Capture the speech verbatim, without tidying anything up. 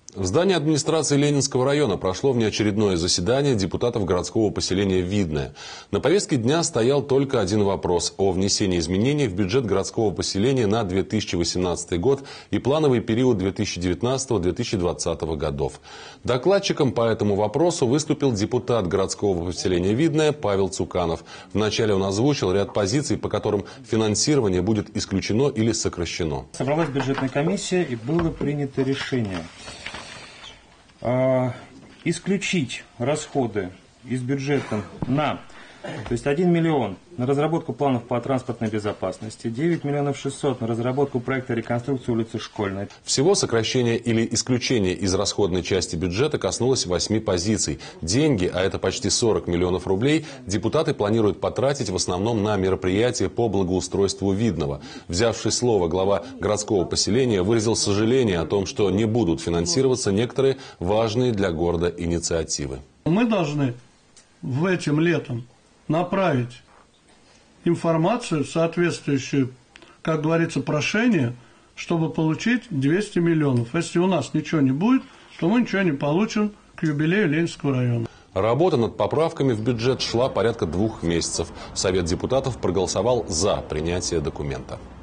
В здании администрации Ленинского района прошло внеочередное заседание депутатов городского поселения Видное. На повестке дня стоял только один вопрос о внесении изменений в бюджет городского поселения на две тысячи восемнадцатый год и плановый период две тысячи девятнадцатого — две тысячи двадцатого годов. Докладчиком по этому вопросу выступил депутат городского поселения Видное Павел Цуканов. Вначале он озвучил ряд позиций, по которым финансирование будет исключено или сокращено. Собралась бюджетная комиссия и было принято решение исключить расходы из бюджета на, то есть один миллион на разработку планов по транспортной безопасности, девять миллионов шестьсот на разработку проекта реконструкции улицы Школьной. Всего сокращение или исключение из расходной части бюджета коснулось восьми позиций. Деньги, а это почти сорок миллионов рублей, депутаты планируют потратить в основном на мероприятия по благоустройству Видного. Взявший слово, глава городского поселения выразил сожаление о том, что не будут финансироваться некоторые важные для города инициативы. Мы должны в этим летом направить информацию, соответствующую, как говорится, прошение, чтобы получить двести миллионов. Если у нас ничего не будет, то мы ничего не получим к юбилею Ленинского района. Работа над поправками в бюджет шла порядка двух месяцев. Совет депутатов проголосовал за принятие документа.